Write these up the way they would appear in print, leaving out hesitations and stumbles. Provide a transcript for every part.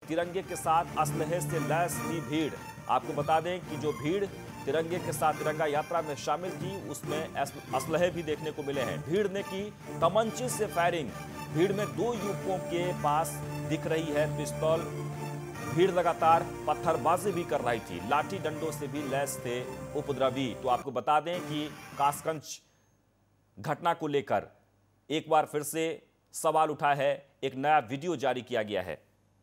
तिरंगे के साथ असलहे से लैस थी भीड़। आपको बता दें कि जो भीड़ तिरंगे के साथ तिरंगा यात्रा में शामिल थी उसमें असलहे भी देखने को मिले हैं। भीड़ ने की तमंचे से फायरिंग। भीड़ में 2 युवकों के पास दिख रही है पिस्तौल। भीड़ लगातार पत्थरबाजी भी कर रही थी, लाठी डंडों से भी लैस थे उपद्रवी। तो आपको बता दें कि कासगंज घटना को लेकर एक बार फिर से सवाल उठा है। एक नया वीडियो जारी किया गया है।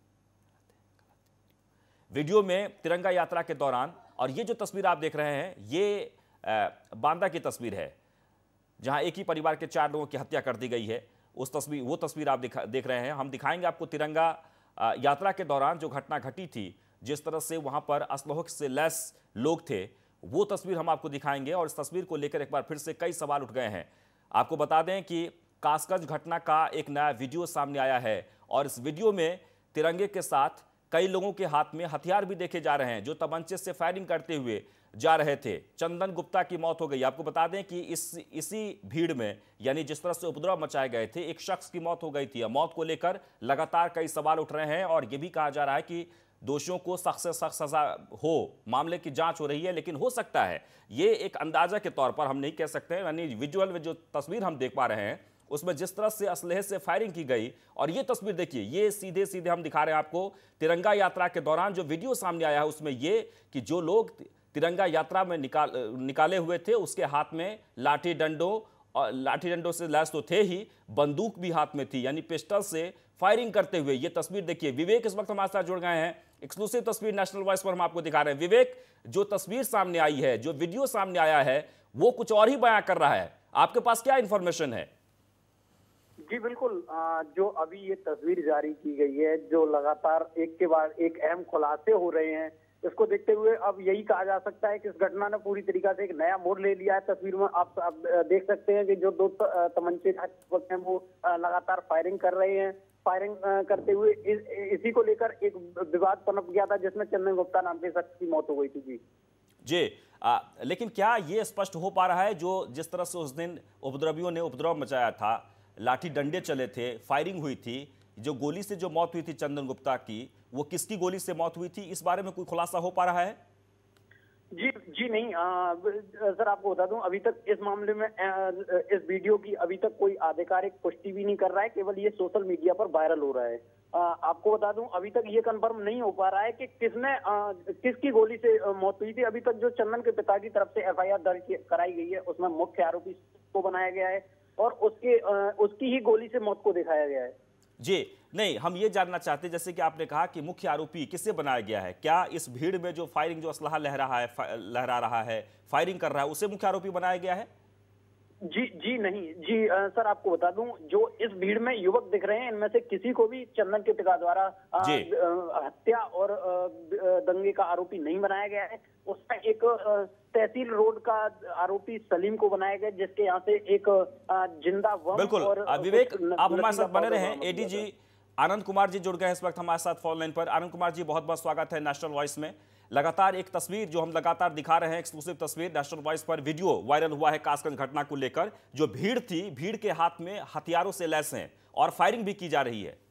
वीडियो में तिरंगा यात्रा के दौरान, और ये जो तस्वीर आप देख रहे हैं ये बांदा की तस्वीर है जहां एक ही परिवार के 4 लोगों की हत्या कर दी गई है। वो तस्वीर आप देख रहे हैं। हम दिखाएंगे आपको तिरंगा यात्रा के दौरान जो घटना घटी थी, जिस तरह से वहां पर असलहों से लैस लोग थे, वो तस्वीर हम आपको दिखाएंगे। और इस तस्वीर को लेकर एक बार फिर से कई सवाल उठ गए हैं। आपको बता दें कि कासगंज घटना का एक नया वीडियो सामने आया है और इस वीडियो में तिरंगे के साथ कई लोगों के हाथ में हथियार भी देखे जा रहे हैं जो तमंचे से फायरिंग करते हुए जा रहे थे। चंदन गुप्ता की मौत हो गई। आपको बता दें कि इसी भीड़ में, यानी जिस तरह से उपद्रव मचाए गए थे, एक शख्स की मौत हो गई थी। मौत को लेकर लगातार कई सवाल उठ रहे हैं और यह भी कहा जा रहा है कि दोषियों को सख्त से सख्त सजा हो। मामले की जांच हो रही है, लेकिन हो सकता है ये एक अंदाजा के तौर पर हम नहीं कह सकते। यानी विजुअल में जो तस्वीर हम देख पा रहे हैं उसमें जिस तरह से असलहे से फायरिंग की गई, और ये तस्वीर देखिए, ये सीधे सीधे हम दिखा रहे हैं आपको तिरंगा यात्रा के दौरान जो वीडियो सामने आया है उसमें ये कि जो लोग तिरंगा यात्रा में निकाले हुए थे उसके हाथ में लाठी डंडों से लैस तो थे ही, बंदूक भी हाथ में थी, यानी पिस्टल से फायरिंग करते हुए। ये तस्वीर देखिए। विवेक इस वक्त हमारे साथ जुड़ गए हैं। एक्सक्लूसिव तस्वीर नेशनल वॉइस पर हम आपको दिखा रहे हैं। विवेक, जो तस्वीर सामने आई है, जो वीडियो सामने आया है, वो कुछ और ही बयां कर रहा है। आपके पास क्या इंफॉर्मेशन है? जी बिल्कुल, जो अभी ये तस्वीर जारी की गई है, जो लगातार एक के बाद एक अहम खुलासे हो रहे हैं, इसको देखते हुए अब यही कहा जा सकता है कि इस घटना ने पूरी तरीके से एक नया मोड़ ले लिया है। तस्वीर में आप देख सकते हैं कि जो 2 तमंचे हैं वो लगातार फायरिंग कर रहे हैं। फायरिंग करते हुए इसी को लेकर एक विवाद पनप गया था जिसमें चंदन गुप्ता नाम के शख्स की मौत हो गई थी। जी, लेकिन क्या ये स्पष्ट हो पा रहा है जो जिस तरह से उस दिन उपद्रवियों ने उपद्रव मचाया था, लाठी डंडे चले थे, फायरिंग हुई थी, जो गोली से जो मौत हुई थी चंदन गुप्ता की, वो किसकी गोली से मौत हुई थी, इस बारे में कोई खुलासा हो पा रहा है? जी नहीं, सर आपको बता दूं, अभी तक इस मामले में इस वीडियो की अभी तक कोई आधिकारिक पुष्टि भी नहीं कर रहा है। केवल ये सोशल मीडिया पर वायरल हो रहा है। आपको बता दूं, अभी तक ये कंफर्म नहीं हो पा रहा है कि किसकी गोली से मौत हुई थी। अभी तक जो चंदन के पिता की तरफ से FIR दर्ज कराई गई है उसमें मुख्य आरोपी को बनाया गया है और उसकी ही गोली से मौत को दिखाया गया है। जी नहीं, हम ये जानना चाहते हैं, जैसे कि आपने कहा कि मुख्य आरोपी किससे बनाया गया है, क्या इस भीड़ में जो फायरिंग, जो असलहा लहरा रहा है, फायरिंग कर रहा है, उसे मुख्य आरोपी बनाया गया है? जी नहीं जी, सर आपको बता दूं, जो इस भीड़ में युवक दिख रहे हैं इनमें से किसी को भी चंदन के पिता द्वारा हत्या और दंगे का आरोपी नहीं बनाया गया है। उसमें एक तहसील रोड का आरोपी सलीम को बनाया गया, जिसके यहाँ से एक जिंदा बम। बिल्कुल, और विवेक आप हमारे साथ बने रहे। ADG आनंद कुमार जी जुड़ गए इस वक्त हमारे साथ फोन लाइन पर। आनंद कुमार जी, बहुत बहुत स्वागत है नेशनल वॉइस में। लगातार एक तस्वीर जो हम लगातार दिखा रहे हैं, एक्सक्लूसिव तस्वीर नेशनल वॉइस पर, वीडियो वायरल हुआ है कासगंज घटना को लेकर। जो भीड़ थी, भीड़ के हाथ में हथियारों से लैस हैं और फायरिंग भी की जा रही है।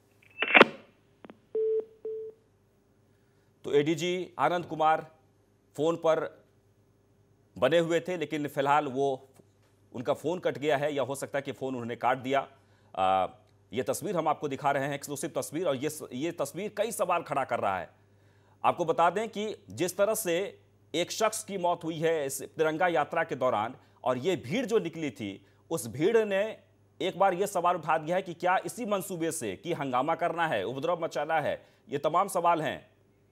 तो ADG आनंद कुमार फोन पर बने हुए थे, लेकिन फिलहाल उनका फोन कट गया है, या हो सकता है कि फोन उन्होंने काट दिया। ये तस्वीर हम आपको दिखा रहे हैं, एक्सक्लूसिव तस्वीर, और ये तस्वीर कई सवाल खड़ा कर रहा है। आपको बता दें कि जिस तरह से एक शख्स की मौत हुई है इस तिरंगा यात्रा के दौरान, और ये भीड़ जो निकली थी, उस भीड़ ने एक बार ये सवाल उठा दिया है कि क्या इसी मंसूबे से कि हंगामा करना है, उपद्रव मचाना है। ये तमाम सवाल हैं।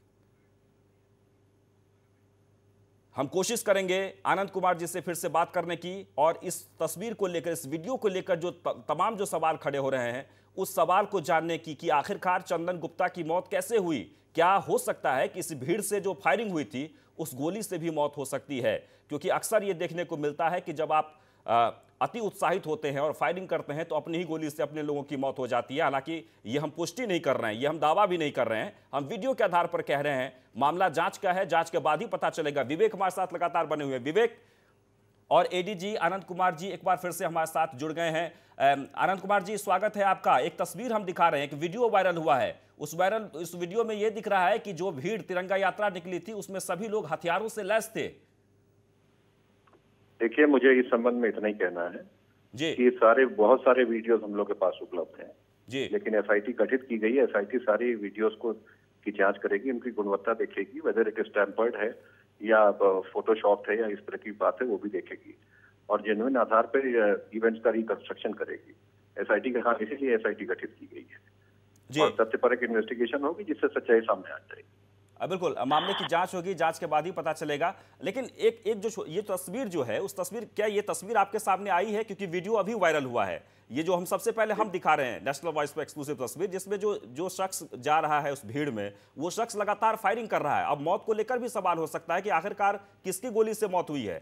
हम कोशिश करेंगे आनंद कुमार जी से फिर से बात करने की, और इस तस्वीर को लेकर, इस वीडियो को लेकर जो तमाम जो सवाल खड़े हो रहे हैं, उस सवाल को जानने की कि आखिरकार चंदन गुप्ता की मौत कैसे हुई। क्या हो सकता है कि इस भीड़ से जो फायरिंग हुई थी उस गोली से भी मौत हो सकती है? क्योंकि अक्सर ये देखने को मिलता है कि जब आप अति उत्साहित होते हैं और फायरिंग करते हैं तो अपनी ही गोली से अपने लोगों की मौत हो जाती है। हालांकि ये हम पुष्टि नहीं कर रहे हैं, ये हम दावा भी नहीं कर रहे हैं, हम वीडियो के आधार पर कह रहे हैं। मामला जांच का है, जांच के बाद ही पता चलेगा। विवेक हमारे साथ लगातार बने हुए हैं। विवेक, और एडीजी आनंद कुमार जी एक बार फिर से हमारे साथ जुड़ गए हैं। आनंद कुमार जी, स्वागत है आपका। एक तस्वीर हम दिखा रहे हैं, एक वीडियो वायरल हुआ है। उस वीडियो में यह दिख रहा है कि जो भीड़ तिरंगा यात्रा निकली थी उसमें सभी लोग हथियारों से लैस थे। देखिए, मुझे इस संबंध में इतना ही कहना है जी कि बहुत सारे वीडियोस हम लोग के पास उपलब्ध हैं जी, लेकिन एसआईटी गठित की गई है। एसआईटी सारी वीडियोस की जांच करेगी, उनकी गुणवत्ता देखेगी, वेदर इट इज टेम्पर्ड है या फोटोशॉप है या इस तरह की बात है, वो भी देखेगी और जेन्युइन आधार पर इवेंट्स का रिकंस्ट्रक्शन करेगी। एसआईटी का काम, इसीलिए एसआईटी गठित की गई है और तथ्यपरक इन्वेस्टिगेशन होगी जिससे सच्चाई सामने आ जाएगी। बिल्कुल, मामले की जांच होगी, जांच के बाद ही पता चलेगा। लेकिन एक जो ये तस्वीर जो है, उस तस्वीर, क्या ये तस्वीर आपके सामने आई है? क्योंकि वीडियो अभी वायरल हुआ है। ये जो हम सबसे पहले हम दिखा रहे हैं नेशनल वॉइस पर एक्सक्लूसिव तस्वीर, जिसमें जो शख्स जा रहा है उस भीड़ में, वो शख्स लगातार फायरिंग कर रहा है। अब मौत को लेकर भी सवाल हो सकता है कि आखिरकार किसकी गोली से मौत हुई है।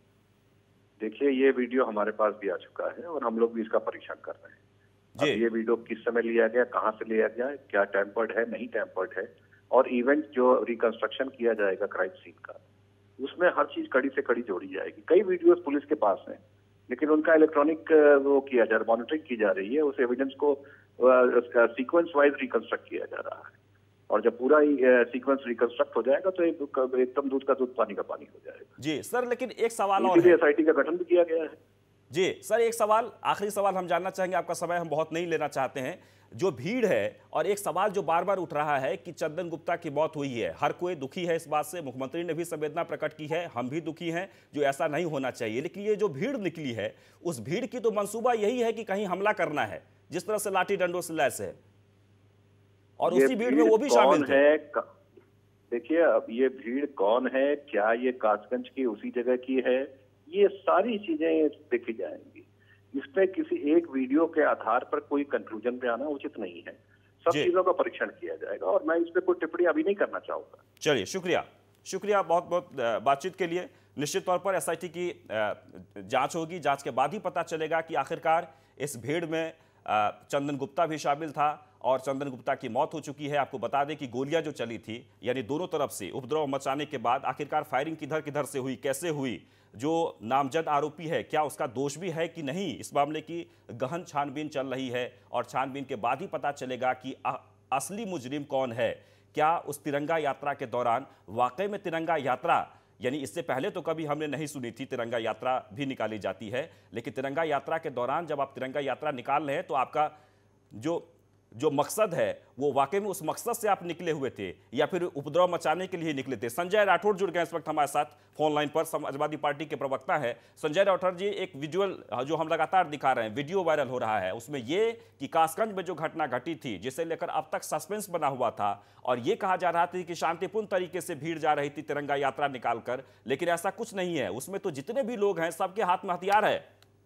देखिए, ये वीडियो हमारे पास भी आ चुका है और हम लोग भी इसका परीक्षण कर रहे हैं। अब ये वीडियो किस समय लिया गया, कहाँ से लिया गया, क्या टेम्पर्ड है, नहीं टेम्पर्ड है, और इवेंट जो रिकंस्ट्रक्शन किया जाएगा क्राइम सीन का, उसमें हर चीज कड़ी से कड़ी जोड़ी जाएगी। कई वीडियोस पुलिस के पास हैं लेकिन उनका इलेक्ट्रॉनिक वो किया जा रहा है, मॉनिटरिंग की जा रही है, उस एविडेंस को सीक्वेंस वाइज रिकंस्ट्रक्ट किया जा रहा है और जब पूरा सीक्वेंस रिकंस्ट्रक्ट हो जाएगा तो एकदम दूध का दूध पानी का पानी हो जाएगा। जी सर, लेकिन एक सवाल और है, एसआईटी का गठन भी किया गया है। जी सर, एक सवाल, आखिरी सवाल हम जानना चाहेंगे, आपका समय हम बहुत नहीं लेना चाहते हैं। जो भीड़ है और एक सवाल जो बार बार उठ रहा है कि चंदन गुप्ता की मौत हुई है, हर कोई दुखी है इस बात से, मुख्यमंत्री ने भी संवेदना प्रकट की है, हम भी दुखी हैं, जो ऐसा नहीं होना चाहिए। लेकिन ये जो भीड़ निकली है, उस भीड़ की तो मंसूबा यही है कि कहीं हमला करना है, जिस तरह से लाठी डंडों से लैस है, और उसी भीड़ में वो भी शामिल थे। देखिए, अब ये भीड़ कौन है, क्या ये कासगंज की उसी जगह की है, ये सारी चीजें देखी जाएंगी। इसमें किसी एक वीडियो के आधार पर कोई कंक्लूजन पे आना उचित नहीं है। सब चीजों का परीक्षण किया जाएगा और मैं इस पे कोई टिप्पणी अभी नहीं करना चाहूंगा। चलिए, शुक्रिया बहुत बहुत बातचीत के लिए। निश्चित तौर पर एसआईटी की जांच होगी, जांच के बाद ही पता चलेगा कि आखिरकार इस भीड़ में चंदन गुप्ता भी शामिल था और चंदन गुप्ता की मौत हो चुकी है। आपको बता दें कि गोलियां जो चली थी, यानी दोनों तरफ से उपद्रव मचाने के बाद आखिरकार फायरिंग किधर किधर से हुई, कैसे हुई, जो नामजद आरोपी है क्या उसका दोष भी है कि नहीं, इस मामले की गहन छानबीन चल रही है और छानबीन के बाद ही पता चलेगा कि असली मुजरिम कौन है। क्या उस तिरंगा यात्रा के दौरान वाकई में तिरंगा यात्रा, यानी इससे पहले तो कभी हमने नहीं सुनी थी तिरंगा यात्रा भी निकाली जाती है, लेकिन तिरंगा यात्रा के दौरान जब आप तिरंगा यात्रा निकाल रहे हैं तो आपका जो मकसद है वो वाकई में उस मकसद से आप निकले हुए थे या फिर उपद्रव मचाने के लिए निकले थे। संजय राठौड़ जुड़ गए इस वक्त हमारे साथ फोन लाइन पर, समाजवादी पार्टी के प्रवक्ता है। संजय राठौड़ जी, एक विजुअल जो हम लगातार दिखा रहे हैं, वीडियो वायरल हो रहा है, उसमें ये कि कासगंज में जो घटना घटी थी जिसे लेकर अब तक सस्पेंस बना हुआ था और ये कहा जा रहा था कि शांतिपूर्ण तरीके से भीड़ जा रही थी तिरंगा यात्रा निकालकर, लेकिन ऐसा कुछ नहीं है। उसमें तो जितने भी लोग हैं सबके हाथ में हथियार है।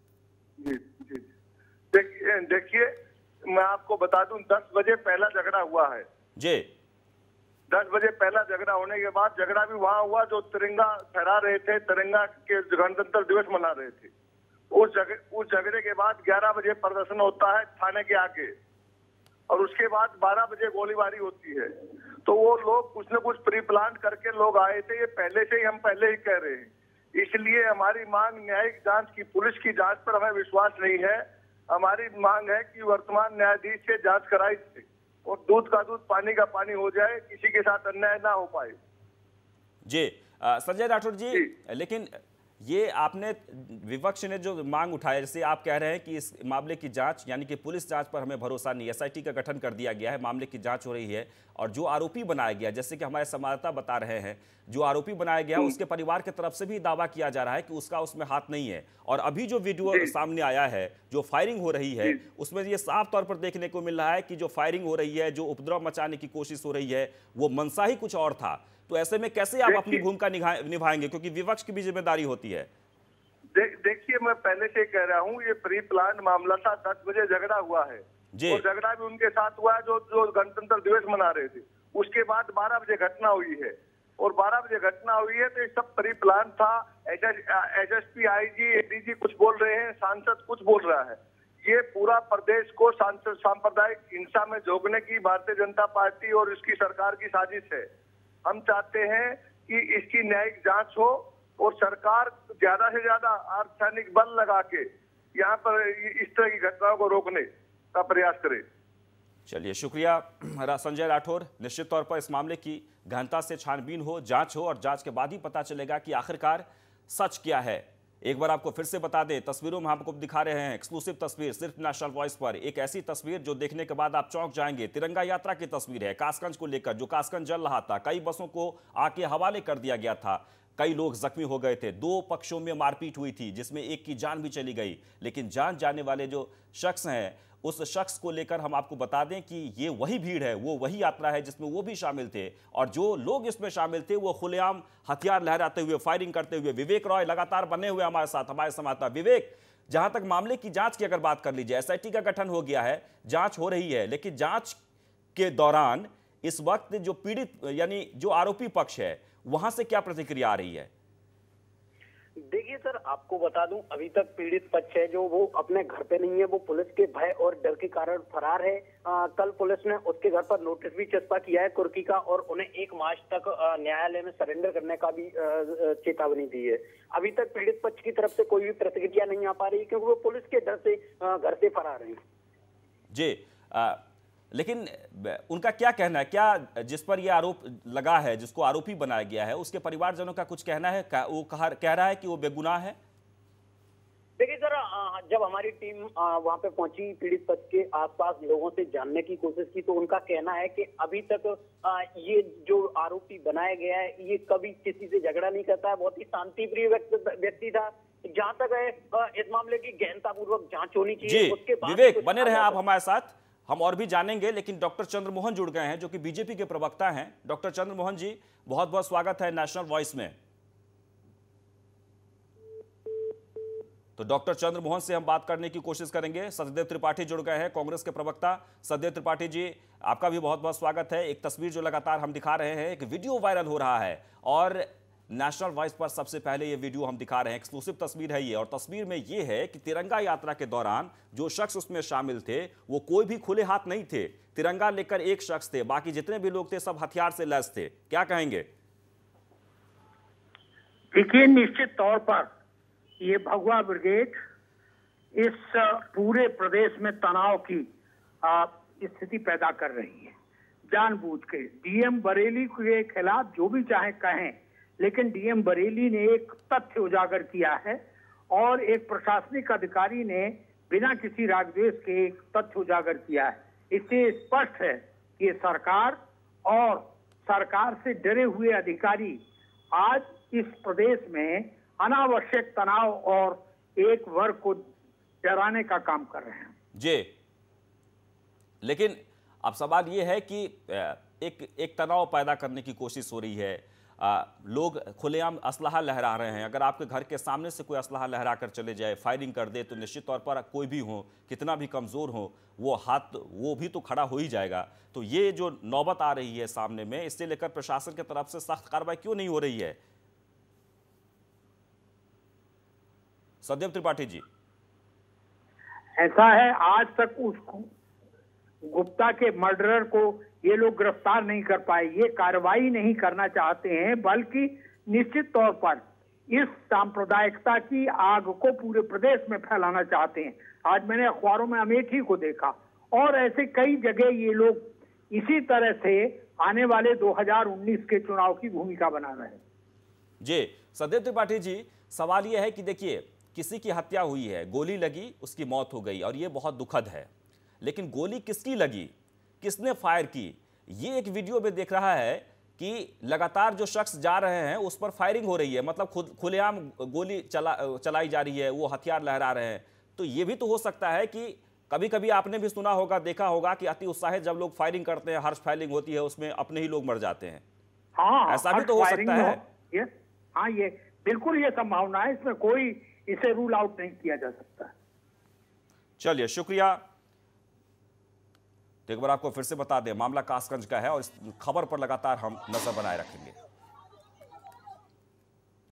देखिए, मैं आपको बता दूं, 10 बजे पहला झगड़ा हुआ है जी। 10 बजे पहला झगड़ा होने के बाद झगड़ा भी वहां हुआ जो तिरंगा फहरा रहे थे, तिरंगा के गणतंत्र दिवस मना रहे थे। उस झगड़े के बाद 11 बजे प्रदर्शन होता है थाने के आगे और उसके बाद 12 बजे गोलीबारी होती है। तो वो लोग कुछ न कुछ प्री प्लान करके लोग आए थे, ये पहले से ही हम पहले ही कह रहे हैं। इसलिए हमारी मांग न्यायिक जांच की, पुलिस की जांच पर हमें विश्वास नहीं है। हमारी मांग है कि वर्तमान न्यायाधीश से जांच कराई और दूध का दूध पानी का पानी हो जाए, किसी के साथ अन्याय ना हो पाए। जी संजय राठौड़ जी, लेकिन ये आपने, विपक्ष ने जो मांग उठाया, जैसे आप कह रहे हैं कि इस मामले की जांच, यानी कि पुलिस जांच पर हमें भरोसा नहीं, एसआईटी का गठन कर दिया गया है, मामले की जांच हो रही है और जो आरोपी बनाया गया, जैसे कि हमारे संवाददाता बता रहे हैं, जो आरोपी बनाया गया उसके परिवार की तरफ से भी दावा किया जा रहा है कि उसका उसमें हाथ नहीं है। और अभी जो वीडियो सामने आया है, जो फायरिंग हो रही है, उसमें ये साफ तौर पर देखने को मिल रहा है कि जो फायरिंग हो रही है, जो उपद्रव मचाने की कोशिश हो रही है, वो मंशा ही कुछ और था। तो ऐसे में कैसे आप अपनी भूमिका निभाएंगे, क्योंकि विपक्ष की भी जिम्मेदारी होती है। देखिए, मैं पहले से कह रहा हूँ, ये प्री प्लान मामला था। 10 बजे झगड़ा हुआ है और झगड़ा भी उनके साथ हुआ है जो गणतंत्र दिवस मना रहे थे। उसके बाद 12 बजे घटना हुई है और 12 बजे घटना हुई है तो ये सब प्री प्लान था। एसएसपी, आईजी, एडीजी कुछ बोल रहे हैं, सांसद कुछ बोल रहा है। ये पूरा प्रदेश को सांप्रदायिक हिंसा में झोंकने की भारतीय जनता पार्टी और इसकी सरकार की साजिश है। हम चाहते हैं कि इसकी न्यायिक जांच हो और सरकार ज्यादा से ज्यादा अर्धसैनिक बल लगा के यहाँ पर इस तरह की घटनाओं को रोकने का प्रयास करे। चलिए, शुक्रिया संजय राठौर। निश्चित तौर पर इस मामले की गहनता से छानबीन हो, जांच हो और जांच के बाद ही पता चलेगा कि आखिरकार सच क्या है। एक बार आपको फिर से बता दें, तस्वीरों में आपको दिखा रहे हैं एक्सक्लूसिव तस्वीर सिर्फ नेशनल वॉइस पर, एक ऐसी तस्वीर जो देखने के बाद आप चौंक जाएंगे। तिरंगा यात्रा की तस्वीर है कासगंज को लेकर, जो कासगंज जल रहा था, कई बसों को आके हवाले कर दिया गया था, कई लोग जख्मी हो गए थे, दो पक्षों में मारपीट हुई थी जिसमें एक की जान भी चली गई। लेकिन जान जाने वाले जो शख्स हैं, उस शख्स को लेकर हम आपको बता दें कि ये वही भीड़ है, वो वही यात्रा है जिसमें वो भी शामिल थे, और जो लोग इसमें शामिल थे वो खुलेआम हथियार लहराते हुए, फायरिंग करते हुए। विवेक रॉय लगातार बने हुए हमारे साथ, हमारे संवाददाता। विवेक, जहां तक मामले की जांच की अगर बात कर लीजिए, एसआईटी का गठन हो गया है, जांच हो रही है, लेकिन जांच के दौरान इस वक्त जो पीड़ित यानी जो आरोपी पक्ष है, वहां से क्या प्रतिक्रिया आ रही है? देखिए सर, आपको बता दूं, अभी तक पीड़ित पक्ष है जो वो अपने घर पे नहीं है, वो पुलिस के भय और डर के कारण फरार है। कल पुलिस ने उसके घर पर नोटिस भी चस्पा किया है कुर्की का, और उन्हें 1 मार्च तक न्यायालय में सरेंडर करने का भी चेतावनी दी है। अभी तक पीड़ित पक्ष की तरफ से कोई भी प्रतिक्रिया नहीं आ पा रही, क्योंकि वो पुलिस के डर से घर से फरार है। जी, लेकिन उनका क्या कहना है, क्या जिस पर यह आरोप लगा है, जिसको आरोपी बनाया गया है, उसके परिवारजनों का कुछ कहना है? वो कह रहा है कि वो बेगुनाह है? देखिए सर, जब हमारी टीम वहां पे पहुंची, पीड़ित पक्ष के आसपास लोगों से जानने की कोशिश की, तो उनका कहना है कि अभी तक ये जो आरोपी बनाया गया है, ये कभी किसी से झगड़ा नहीं करता है, बहुत ही शांतिप्रिय व्यक्ति था। जहां तक है इस मामले की गहनतापूर्वक जांच होनी चाहिए। उसके बाद विवेक, बने रहे आप हमारे साथ, हम और भी जानेंगे। लेकिन डॉक्टर चंद्रमोहन जुड़ गए हैं, जो कि बीजेपी के प्रवक्ता हैं। डॉक्टर चंद्रमोहन जी, बहुत बहुत स्वागत है नेशनल वॉइस में। तो डॉक्टर चंद्रमोहन से हम बात करने की कोशिश करेंगे। सत्यदेव त्रिपाठी जुड़ गए हैं, कांग्रेस के प्रवक्ता। सत्यदेव त्रिपाठी जी, आपका भी बहुत बहुत स्वागत है। एक तस्वीर जो लगातार हम दिखा रहे हैं, एक वीडियो वायरल हो रहा है, और नेशनल वॉइस पर सबसे पहले ये वीडियो हम दिखा रहे हैं। एक्सक्लूसिव तस्वीर है ये, और तस्वीर में ये है कि तिरंगा यात्रा के दौरान जो शख्स उसमें शामिल थे, वो कोई भी खुले हाथ नहीं थे। तिरंगा लेकर एक शख्स थे, बाकी जितने भी लोग थे सब हथियार से लैस थे। क्या कहेंगे? देखिए, निश्चित तौर पर ये भगवा ब्रिगेड इस पूरे प्रदेश में तनाव की स्थिति पैदा कर रही है जानबूझ के। डीएम बरेली के खिलाफ जो भी चाहे कहें, लेकिन डीएम बरेली ने एक तथ्य उजागर किया है, और एक प्रशासनिक अधिकारी ने बिना किसी रागद्वेष के एक तथ्य उजागर किया है। इससे स्पष्ट है कि सरकार और सरकार से डरे हुए अधिकारी आज इस प्रदेश में अनावश्यक तनाव और एक वर्ग को डराने का काम कर रहे हैं। जी, लेकिन अब सवाल यह है कि एक तनाव पैदा करने की कोशिश हो रही है। लोग खुलेआम असलहा लहरा रहे हैं। अगर आपके घर के सामने से कोई असलहा लहरा कर चले जाए, फायरिंग कर दे, तो निश्चित तौर पर कोई भी हो, कितना भी कमज़ोर हो, वो भी तो खड़ा हो ही जाएगा। तो ये जो नौबत आ रही है सामने में, इससे लेकर प्रशासन की तरफ से सख्त कार्रवाई क्यों नहीं हो रही है? सत्यदेव त्रिपाठी जी, ऐसा है, आज तक उस गुप्ता के मर्डरर को ये लोग गिरफ्तार नहीं कर पाए। ये कार्रवाई नहीं करना चाहते हैं, बल्कि निश्चित तौर पर इस सांप्रदायिकता की आग को पूरे प्रदेश में फैलाना चाहते हैं। आज मैंने अखबारों में अमेठी को देखा, और ऐसे कई जगह ये लोग इसी तरह से आने वाले 2019 के चुनाव की भूमिका बना रहे हैं। जी, सत्यदेव त्रिपाठी जी, सवाल यह है कि देखिए, किसी की हत्या हुई है, गोली लगी, उसकी मौत हो गई, और ये बहुत दुखद है। लेकिन गोली किसकी लगी, किसने फायर की, ये एक वीडियो में देख रहा है कि लगातार जो शख्स जा रहे हैं उस पर फायरिंग हो रही है, मतलब खुलेआम गोली चलाई जा रही है, वो हथियार लहरा रहे हैं। तो ये भी तो हो सकता है कि कभी कभी आपने भी सुना होगा, देखा होगा कि अति उत्साहित जब लोग फायरिंग करते हैं, हर्ष फायरिंग होती है, उसमें अपने ही लोग मर जाते हैं। हाँ, ऐसा भी तो हो सकता है। हाँ, ये बिल्कुल ये संभावना है, इसमें कोई इसे रूल आउट नहीं किया जा सकता। चलिए, शुक्रिया। तो एक बार आपको फिर से बता दें, मामला कासगंज का है, और इस खबर पर लगातार हम नजर बनाए रखेंगे।